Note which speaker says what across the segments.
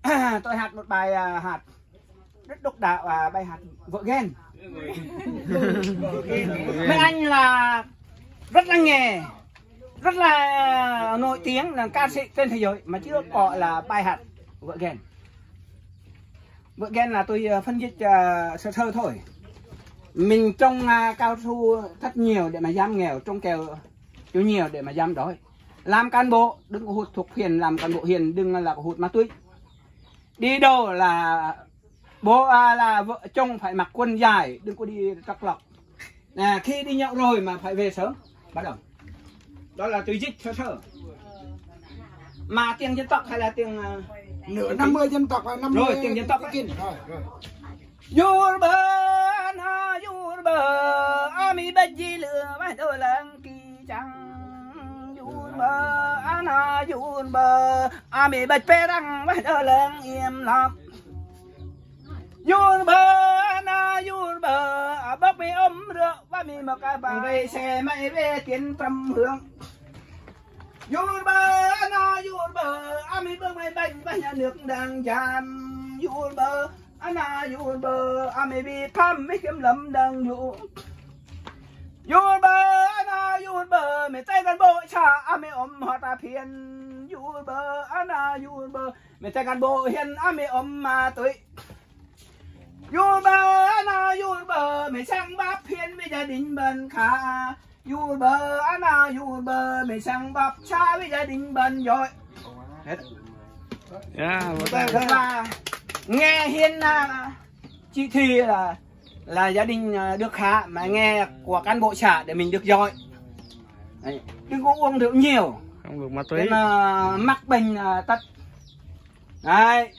Speaker 1: Tôi hát một bài hát rất độc đạo, bài hát Vợ Ghen. Mấy anh là rất là nghề, rất là nổi tiếng, là ca sĩ trên thế giới mà chưa có là bài hát Vợ Ghen. Vợ Ghen là tôi phân tích sơ sơ thôi. Mình trồng cao su rất nhiều để mà giảm nghèo, trồng kèo nhiều nhiều để mà giảm đói. Làm cán bộ đừng có hút thuốc phiện, làm cán bộ hiền đừng là hút ma túy. Đi đâu là bố là vợ chồng phải mặc quần dài, đừng có đi trắc lọc. Khi đi nhậu rồi mà phải về sớm. Bắt đầu. Đó là tôi dịch sơ sơ. Mà tiền dân tộc hay là tiền
Speaker 2: nửa 50 dân tộc và 50
Speaker 1: rồi tiền dân tộc
Speaker 2: rồi.
Speaker 1: Yurba na yurba ami baji lửa vai đôi lăng kỳ trắng. Yurba na yurba ami baj perang vai đôi lăng im lặng. Yurba na yurba bốc mi ấm rượu và mi mặc bằng về xe máy về tiến tâm hương. Yurba na yurba ami bốc mi bành và nhà nước đang giam. Yurba ana yurba ami bi thăm mấy kiếm lắm đang dụ. Yurba ana yurba mẹ tay cán bộ cha ami ôm họ ta phiền. Yurba ana yurba mẹ tay cán bộ hiền ami ôm ma túy. Yurba ana yurba mẹ sang bắp phiền với gia đình bần khá. Yurba ana yurba mẹ sang bắp cha với gia đình bần giỏi. Hết. Là nghe hiên chị thì là gia đình được khá, mà nghe của cán bộ xã để mình được giỏi. Đấy. Đừng có uống rượu nhiều,
Speaker 3: không được ma túy
Speaker 1: để mà mắc bệnh tật. Đấy.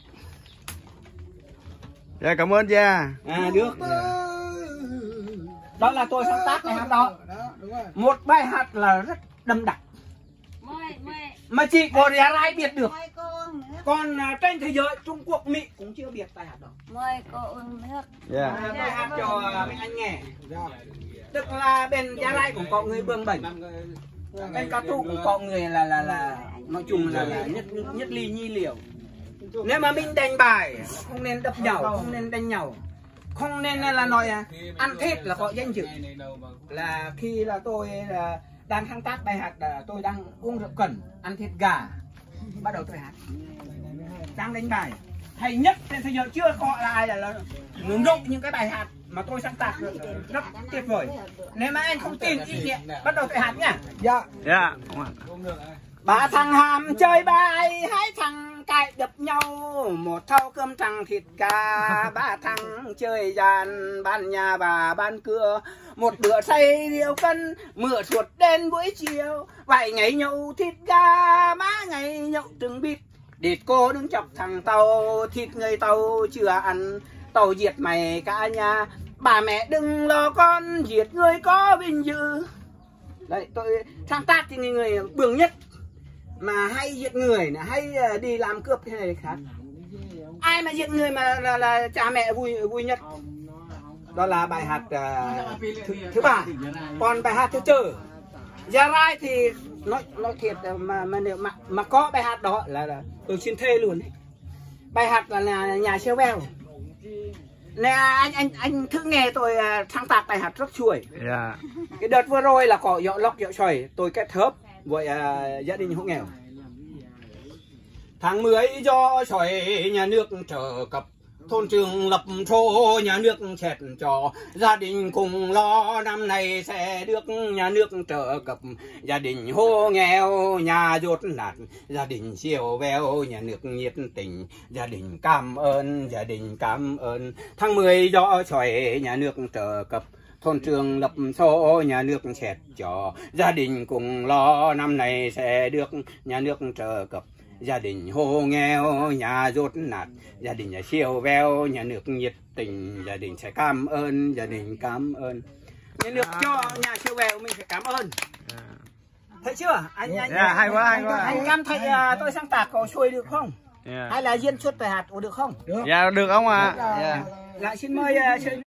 Speaker 3: Dạ cảm ơn cha.
Speaker 1: Được. Đó là tôi sáng tác bài hát đó. Một bài hát là rất đậm đặc mà chỉ có Gia Rai biết được. Còn trên thế giới Trung Quốc, Mỹ cũng chưa biết bài hát đó.
Speaker 4: Mời cô uống nước.
Speaker 1: Bài hát cho mấy anh nghe. Tức là bên Gia Rai cũng có người bương bệnh, bên Cao Tu cũng có người là nói chung là nhất ly nhi liều. Nếu mà mình đánh bài không nên đập nhau, không nên đánh nhau, không nên là nói ăn thịt là có danh dự. Là khi là tôi đang sáng tác bài hát là tôi đang uống rượu cần, ăn thịt gà, bắt đầu tôi hát, đang đánh bài hay nhất trên thế giới, chưa có ai là nộp những cái bài hát mà tôi sáng tác rất tuyệt vời. Nếu mà anh không tin ý nghĩa, bắt đầu tôi hát nhá.
Speaker 2: Dạ.
Speaker 3: Dạ.
Speaker 1: Ba thằng hàm chơi bài, hai thằng cãi đập nhau, một thau cơm trắng thịt gà. Ba thằng chơi dàn, ban nhà và ban cửa, một bữa say rượu cân, mưa suốt đến buổi chiều. Vài ngày nhậu thịt gà, má ngày nhậu trứng vịt. Địt cô đứng chọc thằng Tàu, thịt người Tàu chưa ăn, Tàu diệt mày cả nhà. Bà mẹ đừng lo con, diệt người có vinh dự. Đấy, tôi sáng tác thì người bướng nhất mà hay giết người, hay đi làm cướp thế này khác. Ai mà giết người mà là cha mẹ vui nhất. Đó là bài hát thứ ba. Còn bài hát thứ tư, Gia Rai thì nói thiệt mà nếu mà có bài hát đó là tôi xin thề luôn đấy. Bài hát là nhà siêu veo. Nè anh thử nghe tôi sáng tác bài hát rất chuỗi.
Speaker 3: Yeah.
Speaker 1: Cái đợt vừa rồi là có dọ lọc dọ xoài, tôi kết hợp với gia đình hộ nghèo. Tháng 10 do xoài nhà nước trợ cấp, thôn trường lập số nhà nước xét cho, gia đình cùng lo năm nay sẽ được nhà nước trợ cấp. Gia đình hộ nghèo nhà dốt nát, gia đình siêu veo nhà nước nhiệt tình. Gia đình cảm ơn, gia đình cảm ơn. Tháng 10 do xoài nhà nước trợ cấp, thôn trường lập số nhà nước xét cho, gia đình cùng lo năm nay sẽ được nhà nước trợ cấp. Gia đình hộ nghèo nhà dốt nát, gia đình nhà siêu veo nhà nước nhiệt tình. Gia đình sẽ cảm ơn, gia đình cảm ơn. Nhà nước cho nhà siêu veo mình phải cảm ơn. Thấy chưa? Anh
Speaker 3: hay quá, hay quá.
Speaker 1: Anh cảm thấy tôi sáng tác có xuôi được không? Hay là diễn xuất bài hát được không?
Speaker 3: Dạ được ông ạ.
Speaker 1: Lại xin mời